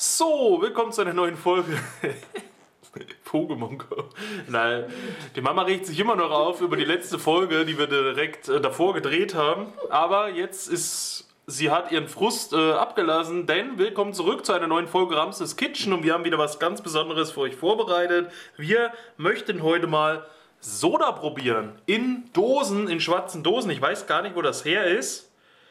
So, willkommen zu einer neuen Folge. Pokémon Go. Nein, die Mama regt sich immer noch auf über die letzte Folge, die wir direkt davor gedreht haben. Aber sie hat ihren Frust abgelassen, denn willkommen zurück zu einer neuen Folge Ramses Kitchen und wir haben wieder was ganz Besonderes für euch vorbereitet. Wir möchten heute mal Soda probieren. In Dosen, in schwarzen Dosen. Ich weiß gar nicht, wo das her ist.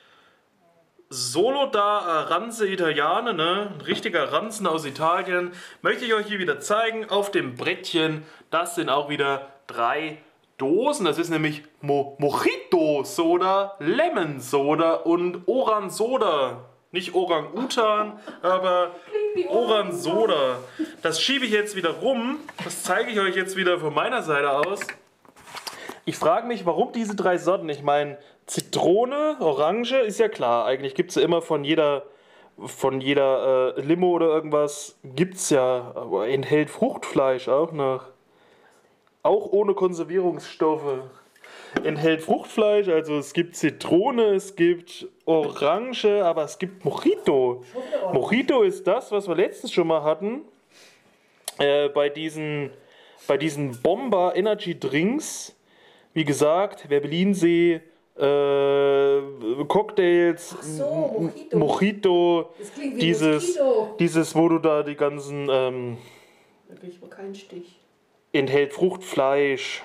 Solo da Aranze Italiane, ne? Ein richtiger Ranzen aus Italien. Möchte ich euch hier wieder zeigen auf dem Brettchen. Das sind auch wieder 3 Dosen. Das ist nämlich Mojito Soda, Lemon Soda und Oran Soda. Nicht Orang-Utan, aber Oran Soda. Das schiebe ich jetzt wieder rum. Das zeige ich euch jetzt wieder von meiner Seite aus. Ich frage mich, warum diese 3 Sorten. Ich meine, Zitrone, Orange ist ja klar. Eigentlich gibt es ja immer von jeder Limo oder irgendwas, gibt es ja, aber enthält Fruchtfleisch auch noch. Auch ohne Konservierungsstoffe. Enthält Fruchtfleisch, also es gibt Zitrone, es gibt Orange, aber es gibt Mojito. Mojito ist das, was wir letztens schon mal hatten. Bei diesen Bomber Energy Drinks. Wie gesagt, Werbelinsee, Cocktails, so, Mojito, das klingt wie dieses, wo du da die ganzen, Da krieg ich mal keinen Stich. enthält Fruchtfleisch,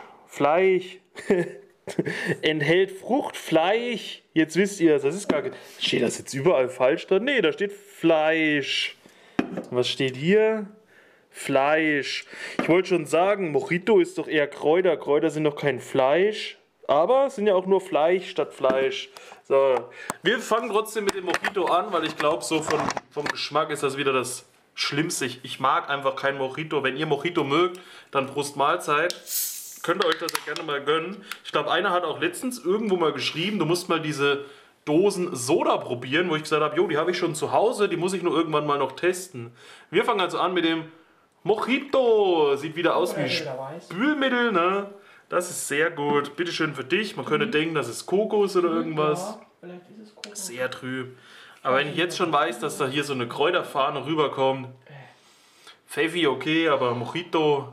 enthält Fruchtfleisch, jetzt wisst ihr es, das ist gar kein, steht das jetzt überall falsch dran? Nee, da steht Fleisch. Was steht hier? Fleisch. Ich wollte schon sagen, Mojito ist doch eher Kräuter. Kräuter sind doch kein Fleisch. Aber es sind ja auch nur Fleisch statt Fleisch. So, wir fangen trotzdem mit dem Mojito an, weil ich glaube, so vom Geschmack ist das wieder das Schlimmste. Ich mag einfach kein Mojito. Wenn ihr Mojito mögt, dann Prost Mahlzeit. Könnt ihr euch das ja gerne mal gönnen. Ich glaube, einer hat auch letztens irgendwo mal geschrieben, du musst mal diese Dosen Soda probieren, wo ich gesagt habe, jo, die habe ich schon zu Hause, die muss ich nur irgendwann mal noch testen. Wir fangen also an mit dem Mojito. Sieht wieder aus wie Spülmittel, ne? Das ist sehr gut. Bitteschön für dich. Man könnte denken, das ist Kokos oder irgendwas. Ja, vielleicht ist es Kokos. Sehr trüb. Aber wenn ich jetzt schon weiß, dass da hier so eine Kräuterfahne rüberkommt. Pfeffi okay, aber Mojito.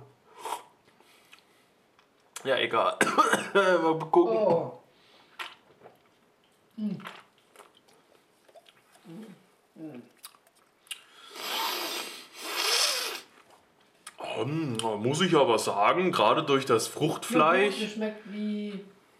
Ja, egal. Mal gucken. Oh. Muss ich aber sagen, gerade durch das Fruchtfleisch. Das schmeckt wie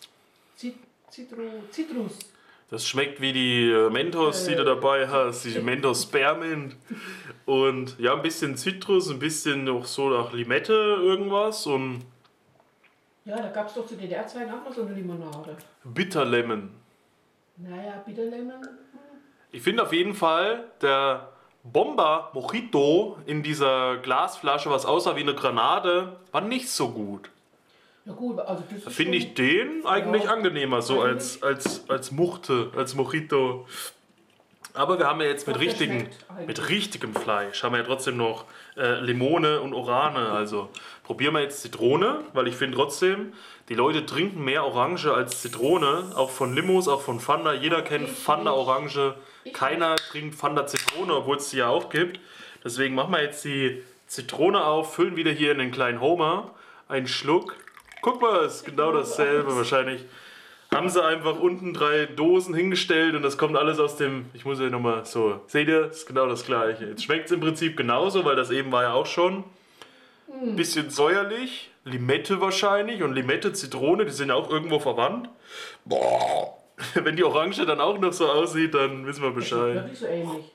Zitrus. Das schmeckt wie die Mentos, die du dabei hast, die Mentos Spearmint. Und ja, ein bisschen Zitrus, ein bisschen noch so nach Limette irgendwas und Ja, da gab es doch zu DDR-Zeiten auch noch so eine Limonade. Bitter Lemon. Naja, Bitterlemon. Ich finde auf jeden Fall, der Bomber Mojito in dieser Glasflasche, was aussah wie eine Granate, war nicht so gut. Ja gut, also das Da ist finde ich den eigentlich angenehmer, so Eigentlich. als Muchte, als Mojito. Aber wir haben ja jetzt Doch, der schmeckt eigentlich. mit richtigem Fleisch, haben wir ja trotzdem noch Limone und Orane. Also probieren wir jetzt Zitrone, weil ich finde trotzdem, die Leute trinken mehr Orange als Zitrone. Auch von Limos, auch von Fanta. Jeder kennt Fanta Orange. Keiner trinkt Fanta Zitrone, obwohl es sie ja auch gibt. Deswegen machen wir jetzt die Zitrone auf, füllen wieder hier in den kleinen Homer. Einen Schluck. Guck mal, ist genau dasselbe wahrscheinlich. Haben sie einfach unten 3 Dosen hingestellt und das kommt alles aus dem, ich muss ja nochmal so, seht ihr, ist genau das gleiche. Jetzt schmeckt es im Prinzip genauso, weil das eben war ja auch schon. Bisschen säuerlich, Limette wahrscheinlich und Limette, Zitrone, die sind ja auch irgendwo verwandt. Boah, wenn die Orange dann auch noch so aussieht, dann wissen wir Das schmeckt Bescheid. wirklich so ähnlich.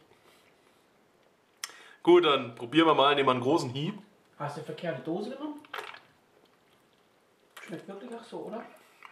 Gut, dann probieren wir mal, nehmen wir einen großen Hieb. Hast du eine verkehrte Dose genommen? Schmeckt wirklich auch so, oder?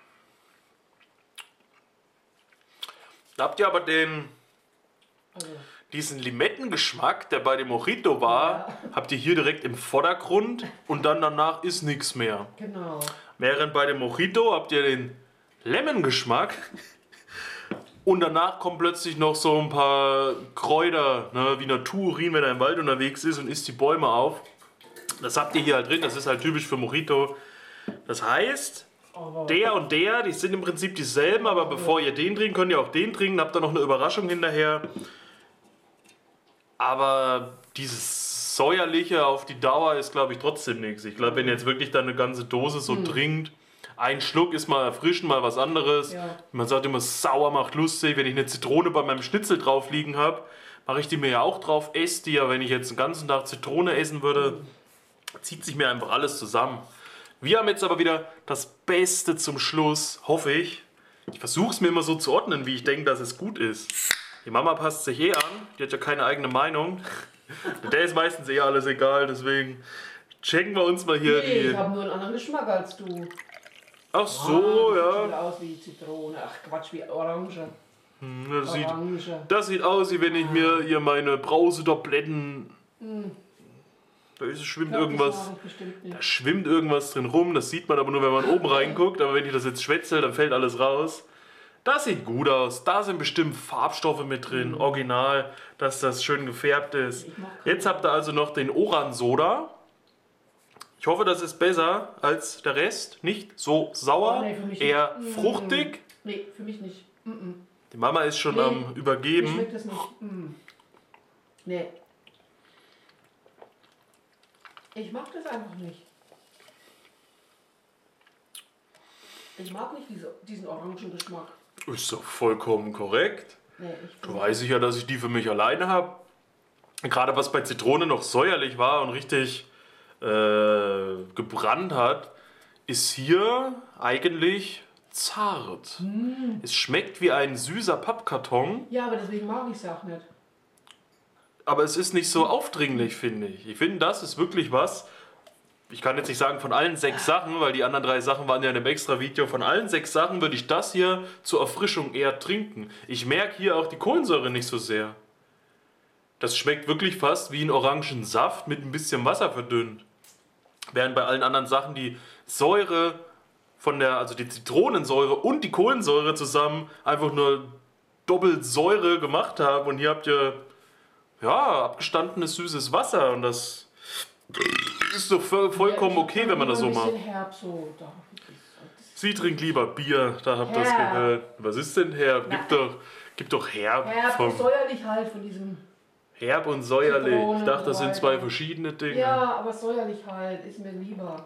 Da habt ihr aber Also, diesen Limettengeschmack, der bei dem Mojito war, habt ihr hier direkt im Vordergrund und dann danach ist nichts mehr. genau. Während bei dem Mojito habt ihr den Lemon-Geschmack und danach kommen plötzlich noch so ein paar Kräuter, ne, wie Naturin, wenn er im Wald unterwegs ist und isst die Bäume auf. Das habt ihr hier halt drin, das ist halt typisch für Mojito. Das heißt, Aber der und der, die sind im Prinzip dieselben, aber bevor ihr den trinkt, könnt ihr auch den trinken, habt ihr noch eine Überraschung hinterher. Aber dieses Säuerliche auf die Dauer ist, glaube ich, trotzdem nichts. Ich glaube, wenn jetzt wirklich dann eine ganze Dose so trinkt, ein Schluck ist mal erfrischend, mal was anderes. Ja. Man sagt immer, sauer macht lustig. Wenn ich eine Zitrone bei meinem Schnitzel drauf liegen habe, mache ich die mir ja auch drauf, esse die. Aber wenn ich jetzt den ganzen Tag Zitrone essen würde, zieht sich mir einfach alles zusammen. Wir haben jetzt aber wieder das Beste zum Schluss, hoffe ich. Ich versuche es mir immer so zu ordnen, wie ich denke, dass es gut ist. Die Mama passt sich an, die hat ja keine eigene Meinung. Der ist meistens alles egal, deswegen checken wir uns mal hier Nee, die... ich habe nur einen anderen Geschmack als du. Ach so, Das ja. sieht aus wie Zitrone. Ach Quatsch, wie Orange. Das das sieht aus, wie wenn ich mir hier meine Brausetabletten... Da schwimmt irgendwas... Da schwimmt irgendwas drin rum, das sieht man aber nur, wenn man oben reinguckt. Aber wenn ich das jetzt schwätzel, dann fällt alles raus. Das sieht gut aus. Da sind bestimmt Farbstoffe mit drin, original, dass das schön gefärbt ist. Jetzt habt ihr also noch den Oransoda. Ich hoffe, das ist besser als der Rest. Nicht so sauer, Oh, nee, für mich eher nicht. fruchtig. Nee, für mich nicht. Die Mama ist schon Nee, am Mir Übergeben. schmeckt das nicht. Nee. Ich mag das einfach nicht. Ich mag nicht diesen Orangengeschmack. Ist doch vollkommen korrekt. Nee, Du weißt ja, dass ich die für mich alleine habe. Gerade was bei Zitrone noch säuerlich war und richtig gebrannt hat, ist hier eigentlich zart. Es schmeckt wie ein süßer Pappkarton, ja, aber deswegen mag ich es auch nicht. aber es ist nicht so aufdringlich, finde ich. Ich finde, das ist wirklich was. Ich kann jetzt nicht sagen von allen 6 Sachen, weil die anderen 3 Sachen waren ja in einem extra Video. Von allen 6 Sachen würde ich das hier zur Erfrischung eher trinken. Ich merke hier auch die Kohlensäure nicht so sehr. Das schmeckt wirklich fast wie ein Orangensaft mit ein bisschen Wasser verdünnt. Während bei allen anderen Sachen die Säure also die Zitronensäure und die Kohlensäure zusammen einfach nur doppelt Säure gemacht haben. Und hier habt ihr ja abgestandenes süßes Wasser und das ist doch vollkommen okay, wenn man das so macht. Ein bisschen herb so. Sie trinkt lieber Bier, da habt ihr das Herb. gehört. Was ist denn herb? Gib doch herb. Herb und säuerlich halt von diesem. Herb und säuerlich. Zitrone Ich dachte, das und sind so 2 weiter. verschiedene Dinge. Ja, aber säuerlich halt ist mir lieber.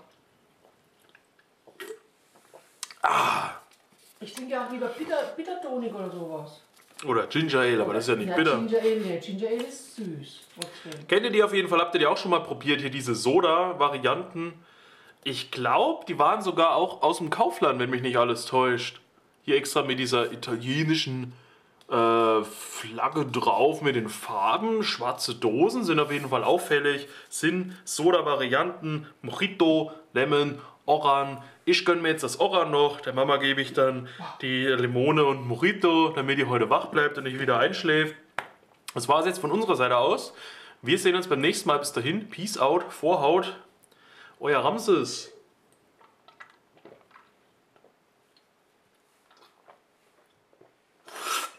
Ich trinke ja auch lieber Bittertonik oder sowas. Oder Ginger Ale, aber das ist ja nicht Ja, bitter. Ginger Ale, nee, Ginger Ale ist süß. Trotzdem. Kennt ihr die auf jeden Fall? Habt ihr die auch schon mal probiert? Hier diese Soda-Varianten. Ich glaube, die waren sogar auch aus dem Kaufland, wenn mich nicht alles täuscht. Hier extra mit dieser italienischen Flagge drauf mit den Farben. Schwarze Dosen sind auf jeden Fall auffällig. Sind Soda-Varianten, Mojito, Lemon, Oran. Ich gönne mir jetzt das Oran noch. Der Mama gebe ich dann die Limone und Mojito, damit die heute wach bleibt und nicht wieder einschläft. Das war es jetzt von unserer Seite aus. Wir sehen uns beim nächsten Mal. Bis dahin. Peace out. Vorhaut. Euer Ramses.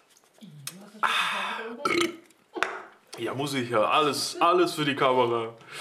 Ja, muss ich ja. Alles für die Kamera.